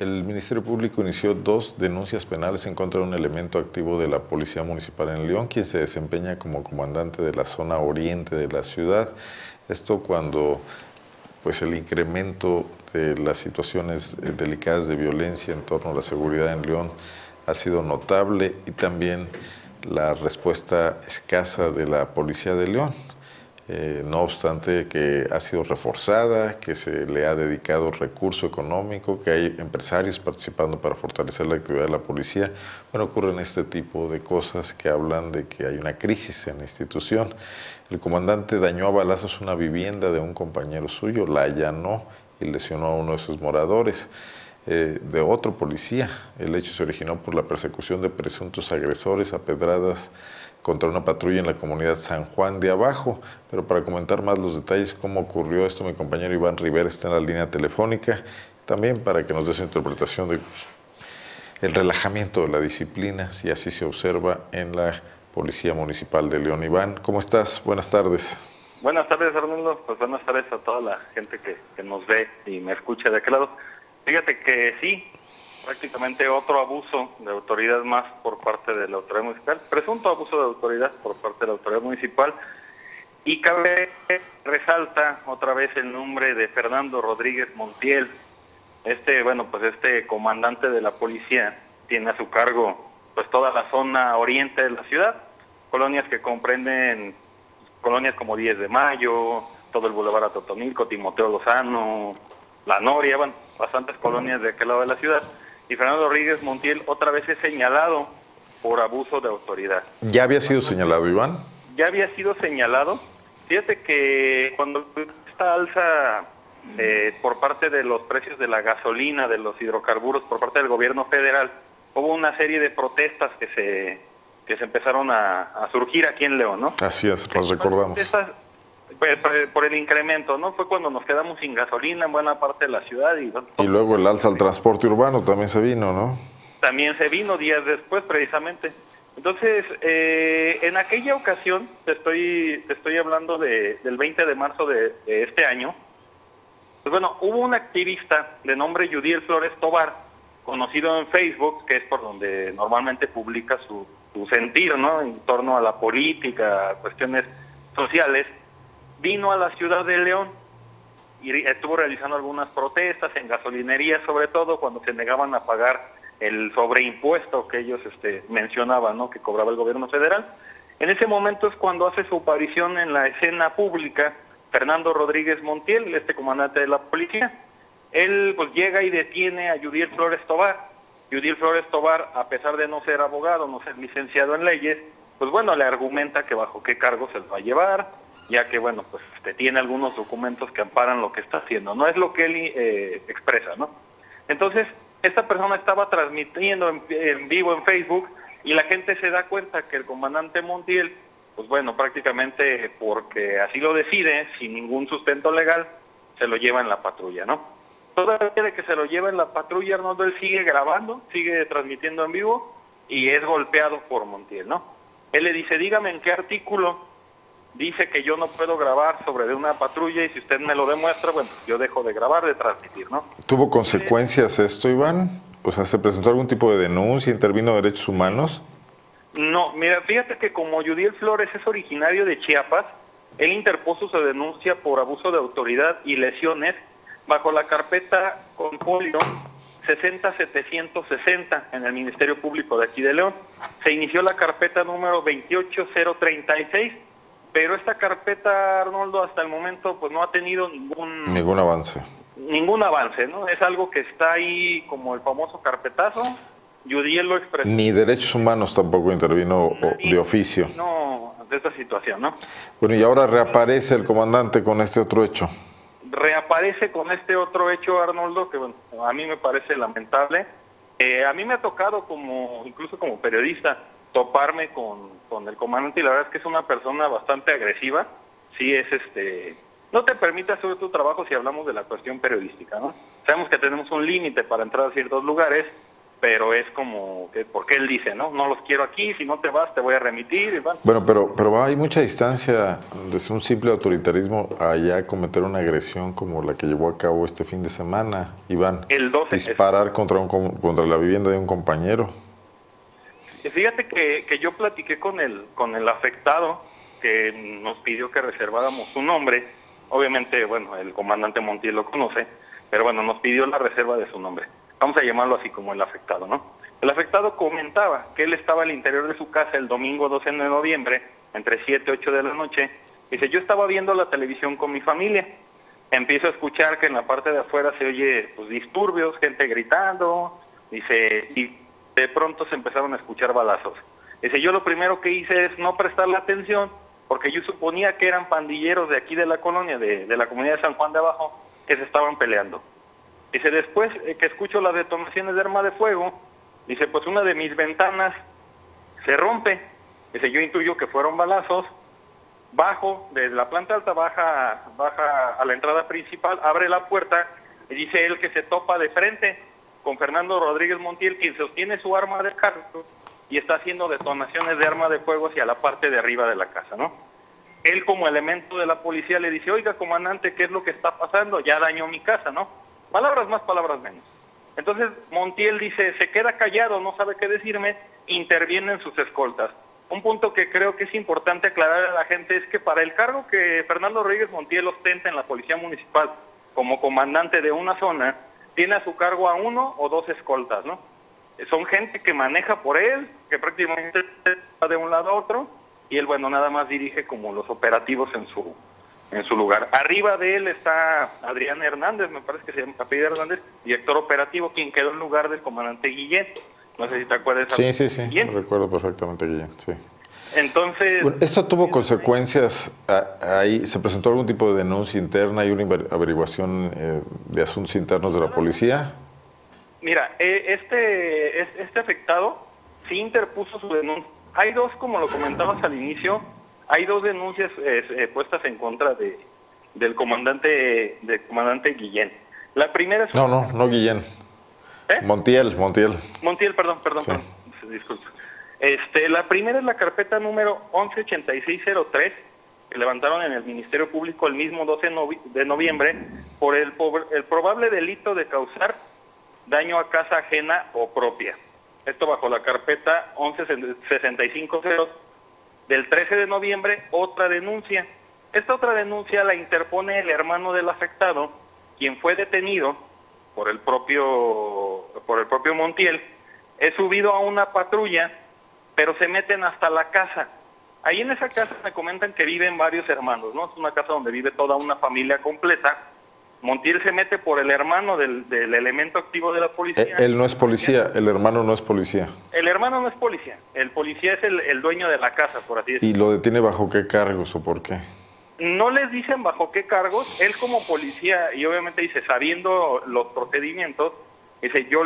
El Ministerio Público inició 2 denuncias penales en contra de un elemento activo de la Policía Municipal en León, quien se desempeña como comandante de la zona oriente de la ciudad. Esto cuando pues, el incremento de las situaciones delicadas de violencia en torno a la seguridad en León ha sido notable y también la respuesta escasa de la Policía de León. No obstante que ha sido reforzada, que se le ha dedicado recurso económico, que hay empresarios participando para fortalecer la actividad de la policía, bueno, ocurren este tipo de cosas que hablan de que hay una crisis en la institución. El comandante dañó a balazos una vivienda de un compañero suyo, la allanó y lesionó a uno de sus moradores. De otro policía. El hecho se originó por la persecución de presuntos agresores a pedradas contra una patrulla en la comunidad San Juan de Abajo. Pero para comentar más los detalles, cómo ocurrió esto, mi compañero Iván Rivera está en la línea telefónica, también para que nos dé su interpretación de el relajamiento de la disciplina, si así se observa en la Policía Municipal de León. Iván, ¿cómo estás? Buenas tardes. Buenas tardes, Arnoldo. Pues buenas tardes a toda la gente que nos ve y me escucha de aquel lado. Fíjate que sí, prácticamente otro abuso de autoridad más por parte de la autoridad municipal, presunto abuso de autoridad por parte de la autoridad municipal, y resalta otra vez el nombre de Fernando Rodríguez Montiel. Este comandante de la policía tiene a su cargo pues toda la zona oriente de la ciudad, colonias que comprenden colonias como 10 de Mayo, todo el Boulevard Atotonilco, Timoteo Lozano, La Noria, bueno, bastantes colonias de aquel lado de la ciudad, y Fernando Rodríguez Montiel otra vez es señalado por abuso de autoridad. ¿Ya había sido señalado, Iván? Ya había sido señalado. Fíjate que cuando esta alza por parte de los precios de la gasolina, de los hidrocarburos, por parte del gobierno federal, hubo una serie de protestas que se empezaron a surgir aquí en León, ¿no? Así es, los recordamos. Por el incremento, ¿no? Fue cuando nos quedamos sin gasolina en buena parte de la ciudad. Y luego el alza al transporte urbano también se vino, ¿no? También se vino días después, precisamente. Entonces, en aquella ocasión, te estoy hablando del 20 de marzo de este año, pues bueno, hubo un activista de nombre Yudiel Flores Tobar, conocido en Facebook, que es por donde normalmente publica su sentir, ¿no? En torno a la política, cuestiones sociales. Vino a la ciudad de León y estuvo realizando algunas protestas en gasolinerías, sobre todo cuando se negaban a pagar el sobreimpuesto que ellos mencionaban, ¿no? Que cobraba el gobierno federal. En ese momento es cuando hace su aparición en la escena pública Fernando Rodríguez Montiel, este comandante de la policía. Él pues llega y detiene a Yudiel Flores Tobar. Yudiel Flores Tobar, a pesar de no ser abogado, no ser licenciado en leyes, pues bueno, le argumenta que bajo qué cargo se lo va a llevar, ya que, bueno, pues tiene algunos documentos que amparan lo que está haciendo. No es lo que él expresa, ¿no? Entonces, esta persona estaba transmitiendo en vivo en Facebook y la gente se da cuenta que el comandante Montiel, pues bueno, prácticamente porque así lo decide, sin ningún sustento legal, se lo lleva en la patrulla, ¿no? Todavía de que se lo lleva en la patrulla, Arnoldo, él sigue grabando, sigue transmitiendo en vivo y es golpeado por Montiel, ¿no? Él le dice, dígame en qué artículo dice que yo no puedo grabar sobre de una patrulla y si usted me lo demuestra, bueno, yo dejo de grabar, de transmitir, ¿no? ¿Tuvo consecuencias esto, Iván? O sea, ¿se presentó algún tipo de denuncia, intervino derechos humanos? No, mira, fíjate que como Yudiel Flores es originario de Chiapas, él interpuso su denuncia por abuso de autoridad y lesiones bajo la carpeta con folio 60760 en el Ministerio Público de aquí de León. Se inició la carpeta número 28036, pero esta carpeta, Arnoldo, hasta el momento pues no ha tenido ningún avance. Ningún avance, ¿no? Es algo que está ahí como el famoso carpetazo. Yudiel lo expresó. Ni derechos humanos tampoco intervino de oficio. No, de esta situación, ¿no? Bueno, y ahora reaparece el comandante con este otro hecho. Reaparece con este otro hecho, Arnoldo, que bueno, a mí me parece lamentable. A mí me ha tocado incluso como periodista, toparme con el comandante y la verdad es que es una persona bastante agresiva. Sí es no te permite hacer tu trabajo si hablamos de la cuestión periodística, ¿no? Sabemos que tenemos un límite para entrar a ciertos lugares pero es como que porque él dice, no los quiero aquí, si no te vas te voy a remitir. Y van. Bueno, pero hay mucha distancia desde un simple autoritarismo allá a cometer una agresión como la que llevó a cabo este fin de semana, Iván. El 12. Disparar contra la vivienda de un compañero. Fíjate que yo platiqué con el afectado, que nos pidió que reserváramos su nombre. Obviamente, bueno, el comandante Montiel lo conoce, pero bueno, nos pidió la reserva de su nombre. Vamos a llamarlo así como el afectado, ¿no? El afectado comentaba que él estaba al interior de su casa el domingo 12 de noviembre, entre 7 y 8 de la noche. Dice, yo estaba viendo la televisión con mi familia. Empiezo a escuchar que en la parte de afuera se oye pues, disturbios, gente gritando. Dice, y de pronto se empezaron a escuchar balazos. Dice, yo lo primero que hice es no prestarle atención, porque yo suponía que eran pandilleros de aquí de la colonia, de la comunidad de San Juan de Abajo, que se estaban peleando. Dice, después que escucho las detonaciones de arma de fuego, dice, pues una de mis ventanas se rompe. Dice, yo intuyo que fueron balazos. Bajo, desde la planta alta, baja a la entrada principal, abre la puerta y dice él que se topa de frente con Fernando Rodríguez Montiel, quien sostiene su arma de cargo y está haciendo detonaciones de arma de fuego hacia la parte de arriba de la casa, ¿no? Él, como elemento de la policía, le dice, oiga, comandante, ¿qué es lo que está pasando? Ya dañó mi casa, ¿no? Palabras más, palabras menos. Entonces, Montiel dice, se queda callado, no sabe qué decirme, intervienen sus escoltas. Un punto que creo que es importante aclarar a la gente es que para el cargo que Fernando Rodríguez Montiel ostenta en la Policía Municipal como comandante de una zona, tiene a su cargo a 1 o 2 escoltas, ¿no? Son gente que maneja por él, que prácticamente va de un lado a otro, y él, bueno, nada más dirige como los operativos en su lugar. Arriba de él está Adrián Hernández, me parece que se llama apellido Hernández, director operativo, quien quedó en lugar del comandante Guillén. No sé si te acuerdas. Sí, lo recuerdo perfectamente, Guillén, sí. Entonces... Bueno, ¿esto tuvo consecuencias? Ahí ¿se presentó algún tipo de denuncia interna y una averiguación de asuntos internos de la policía? Mira, este afectado sí interpuso su denuncia. Hay dos, como lo comentabas al inicio, hay 2 denuncias puestas en contra del comandante Guillén. La primera es... No Guillén. Montiel, perdón, disculpa. La primera es la carpeta número 118603, que levantaron en el Ministerio Público el mismo 12 de noviembre por el probable delito de causar daño a casa ajena o propia. Esto bajo la carpeta 116502. Del 13 de noviembre, otra denuncia. Esta otra denuncia la interpone el hermano del afectado, quien fue detenido por el propio Montiel. Es subido a una patrulla, pero se meten hasta la casa. Ahí en esa casa me comentan que viven varios hermanos, ¿no? Es una casa donde vive toda una familia completa. Montiel se mete por el hermano del elemento activo de la policía. Él no es policía, el hermano no es policía. El hermano no es policía, el policía es el dueño de la casa, por así decirlo. ¿Y lo detiene bajo qué cargos o por qué? No les dicen bajo qué cargos. Él como policía, y obviamente dice, sabiendo los procedimientos, dice, yo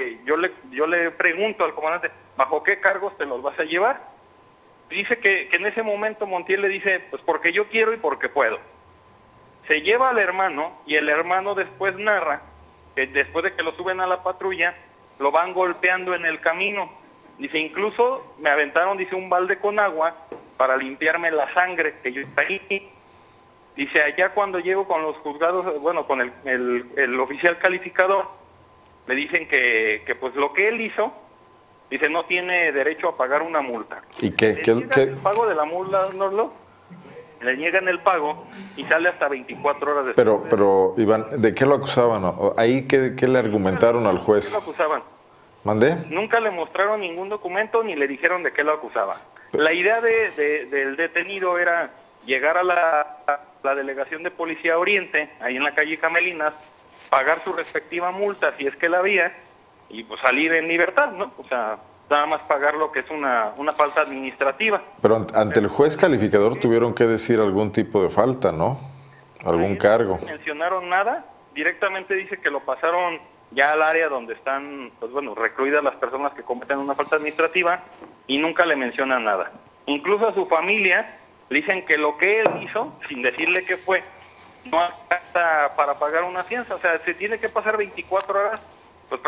le pregunto al comandante, ¿bajo qué cargos te los vas a llevar? Dice que en ese momento Montiel le dice, pues porque yo quiero y porque puedo. Se lleva al hermano y el hermano después narra que después de que lo suben a la patrulla, lo van golpeando en el camino. Dice, incluso me aventaron, dice, un balde con agua para limpiarme la sangre que yo ahí. Dice, allá cuando llego con los juzgados, bueno, con el oficial calificador, le dicen que pues lo que él hizo, dice, no tiene derecho a pagar una multa. ¿Y qué? El pago de la multa, le niegan el pago y sale hasta 24 horas después. Pero Iván, ¿de qué lo acusaban? ¿Ahí qué le argumentaron al juez? ¿De qué lo acusaban? ¿Mandé? Nunca le mostraron ningún documento ni le dijeron de qué lo acusaban. La idea del detenido era llegar a la delegación de Policía Oriente, ahí en la calle Camelinas, pagar su respectiva multa, si es que la había, y pues salir en libertad, ¿no? O sea, nada más pagar lo que es una falta administrativa. Pero ante el juez calificador tuvieron que decir algún tipo de falta, ¿no? Algún cargo. No mencionaron nada, directamente dice que lo pasaron ya al área donde están, pues bueno, recluidas las personas que cometen una falta administrativa, y nunca le mencionan nada. Incluso a su familia le dicen que lo que él hizo, sin decirle qué fue, no alcanza para pagar una fianza. O sea, se tiene que pasar 24 horas, pues prácticamente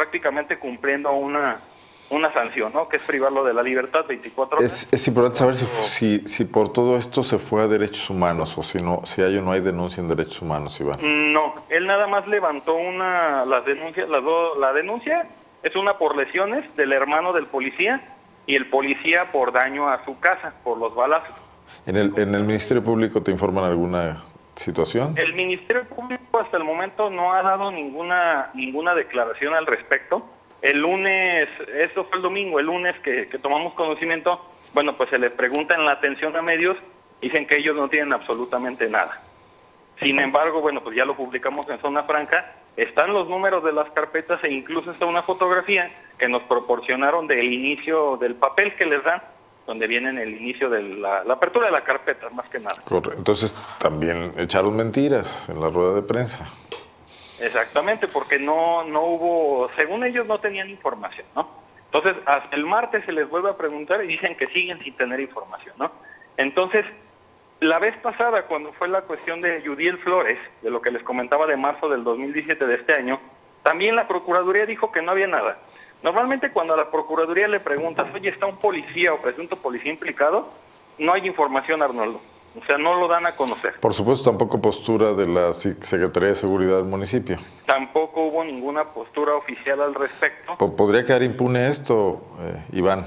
prácticamente cumpliendo una sanción, ¿no? Que es privarlo de la libertad 24 horas. Es importante saber si por todo esto se fue a derechos humanos o si hay o no hay denuncia en derechos humanos, Iván. No, él nada más levantó las denuncias, la denuncia es una por lesiones del hermano del policía y el policía por daño a su casa, por los balazos. ¿En el Ministerio Público te informan alguna situación? El Ministerio Público hasta el momento no ha dado ninguna declaración al respecto. El lunes, esto fue el domingo, el lunes que tomamos conocimiento, bueno, pues se les pregunta en la atención a medios, dicen que ellos no tienen absolutamente nada. Sin embargo, bueno, pues ya lo publicamos en Zona Franca, están los números de las carpetas e incluso está una fotografía que nos proporcionaron del inicio del papel que les dan, donde viene el inicio de la apertura de la carpeta, más que nada. Correcto. Entonces también echaron mentiras en la rueda de prensa. Exactamente, porque no hubo, según ellos no tenían información, ¿no? Entonces, hasta el martes se les vuelve a preguntar y dicen que siguen sin tener información, ¿no? Entonces, la vez pasada, cuando fue la cuestión de Yudiel Flores, de lo que les comentaba de marzo del 2017 de este año, también la Procuraduría dijo que no había nada. Normalmente cuando a la Procuraduría le preguntas, oye, ¿está un policía o presunto policía implicado? No hay información, Arnoldo. O sea, no lo dan a conocer. Por supuesto, tampoco postura de la Secretaría de Seguridad del municipio. Tampoco hubo ninguna postura oficial al respecto. ¿Podría quedar impune esto, Iván?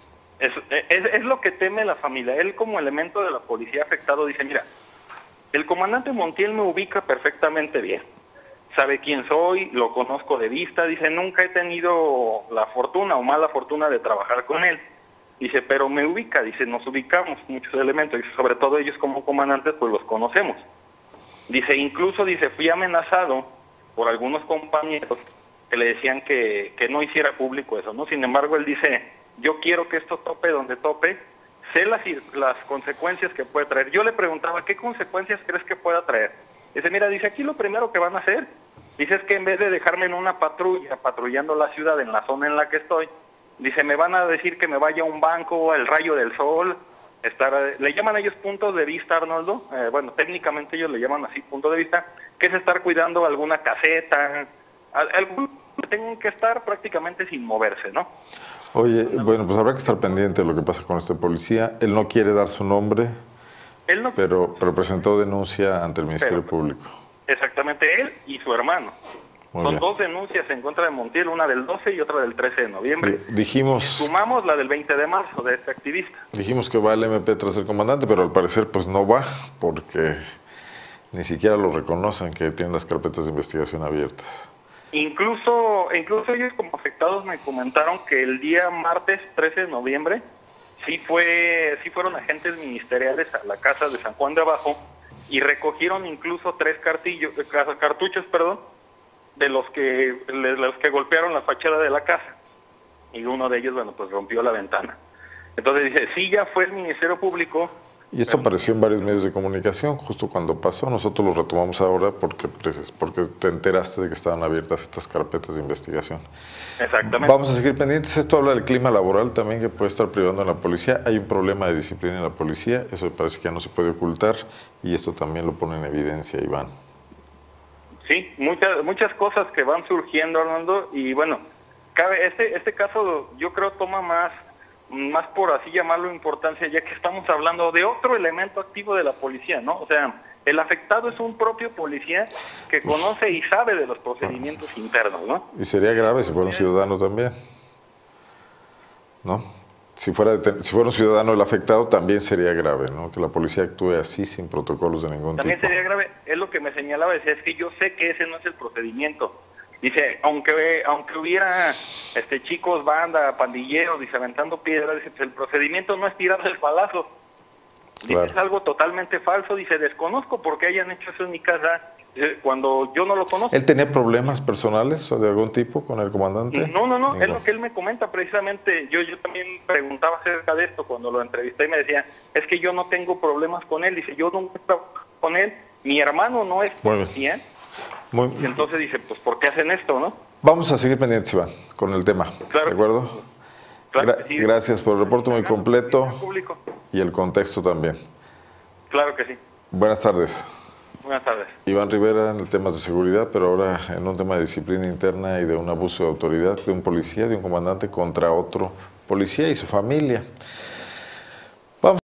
Es lo que teme la familia. Él, como elemento de la policía afectado, dice, mira, el comandante Montiel me ubica perfectamente bien. Sabe quién soy, lo conozco de vista. Dice, nunca he tenido la fortuna o mala fortuna de trabajar con él. Dice, pero me ubica, dice, nos ubicamos muchos elementos, y sobre todo ellos como comandantes, pues los conocemos. Dice, incluso, dice, fui amenazado por algunos compañeros que le decían que no hiciera público eso, ¿no? Sin embargo, él dice, yo quiero que esto tope donde tope, sé las consecuencias que puede traer. Yo le preguntaba, ¿qué consecuencias crees que pueda traer? Dice, mira, dice, aquí lo primero que van a hacer, dice, es que en vez de dejarme en una patrulla, patrullando la ciudad en la zona en la que estoy, dice, me van a decir que me vaya a un banco, al rayo del sol, le llaman ellos puntos de vista, Arnoldo, bueno, técnicamente ellos le llaman así, punto de vista, que es estar cuidando alguna caseta, algunos que tengan que estar prácticamente sin moverse, ¿no? Oye, bueno, pues habrá que estar pendiente de lo que pasa con este policía. Él no quiere dar su nombre, él no, pero presentó denuncia ante el Ministerio Público. Exactamente, él y su hermano. Son dos denuncias en contra de Montiel, una del 12 y otra del 13 de noviembre. Sumamos la del 20 de marzo de este activista. Dijimos que va el MP tras el comandante, pero al parecer pues no va, porque ni siquiera lo reconocen que tienen las carpetas de investigación abiertas. Incluso ellos como afectados me comentaron que el día martes 13 de noviembre sí fueron agentes ministeriales a la casa de San Juan de Abajo y recogieron incluso 3 cartuchos, de los que golpearon la fachada de la casa, y uno de ellos, bueno, pues rompió la ventana. Entonces dice, sí, ya fue el Ministerio Público. Y esto apareció en varios medios de comunicación justo cuando pasó. Nosotros lo retomamos ahora porque te enteraste de que estaban abiertas estas carpetas de investigación. Exactamente. Vamos a seguir pendientes. Esto habla del clima laboral también que puede estar privando a la policía. Hay un problema de disciplina en la policía, eso me parece que ya no se puede ocultar, y esto también lo pone en evidencia, Iván. Sí, muchas cosas que van surgiendo, Arnoldo, y bueno, este caso yo creo toma más por así llamarlo importancia, ya que estamos hablando de otro elemento activo de la policía, ¿no? O sea, el afectado es un propio policía que conoce y sabe de los procedimientos internos, ¿no? Y sería grave si fuera un ciudadano también, ¿no? Si fuera un ciudadano el afectado, también sería grave, ¿no? Que la policía actúe así sin protocolos de ningún tipo. También sería grave, es lo que me señalaba, decía, es que yo sé que ese no es el procedimiento. Dice, aunque hubiera chicos, banda, pandilleros, dice, aventando piedras, dice, pues el procedimiento no es tirar el balazo. Dice, claro. Es algo totalmente falso, dice, desconozco por qué hayan hecho eso en mi casa, dice, cuando yo no lo conozco. ¿Él tenía problemas personales o de algún tipo con el comandante? No, es lo que él me comenta precisamente. Yo también preguntaba acerca de esto cuando lo entrevisté y me decía, es que yo no tengo problemas con él, dice, yo nunca he trabajado con él, mi hermano no es policía. Y entonces dice, pues ¿por qué hacen esto, no? Vamos a seguir pendientes, Iván, con el tema, claro. ¿De acuerdo? Claro que sí. Gracias por el reporte muy completo y el contexto también. Claro que sí. Buenas tardes. Buenas tardes. Iván Rivera en temas de seguridad, pero ahora en un tema de disciplina interna y de un abuso de autoridad de un policía, de un comandante contra otro policía y su familia.